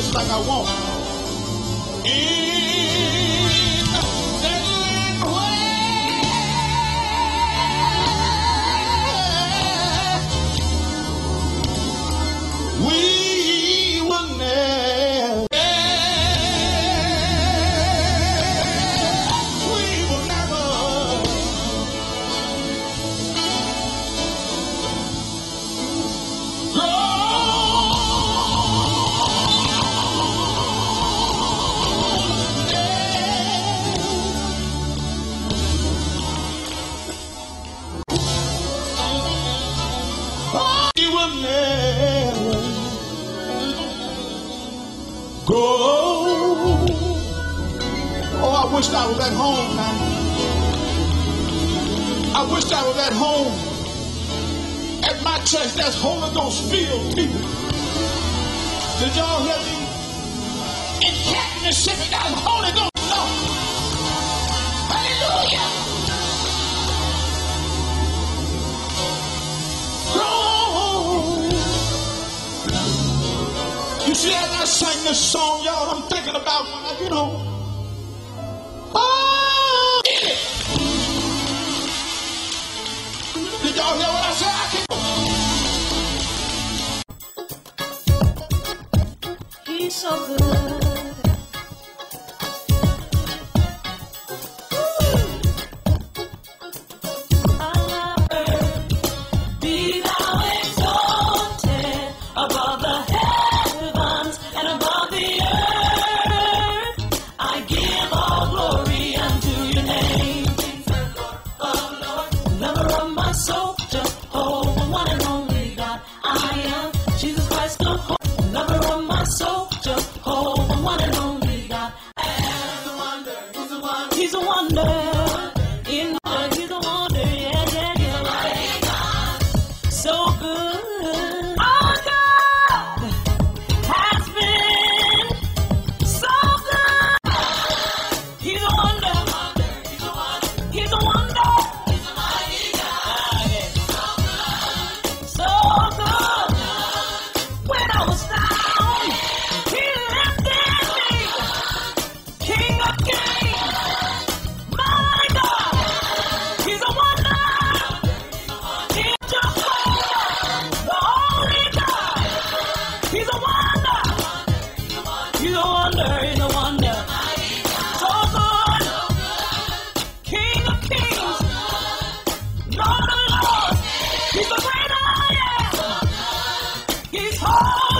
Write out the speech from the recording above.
just like I want. In that land where we will never, we will never go. Oh, I wished I was at home now. I wished I was at home. At my church, that's Holy Ghost filled people. Did y'all hear me? In Canton, Mississippi, that's Holy Ghost. Oh. Hallelujah. You see, as I sang this song, y'all, I'm thinking about when I get home. Oh, did y'all hear what I said? He's so good. He's a wonder. He's a wonder. Yeah, yeah, yeah. So good. Our God has been so good. He's a wonder. He's a wonder. He's a mighty God. So good. When I was down, He lifted me. King of Kings. He's a wonder, he's a wonder. So good. King of kings. Lord of lords. He's the great I am. He's holy.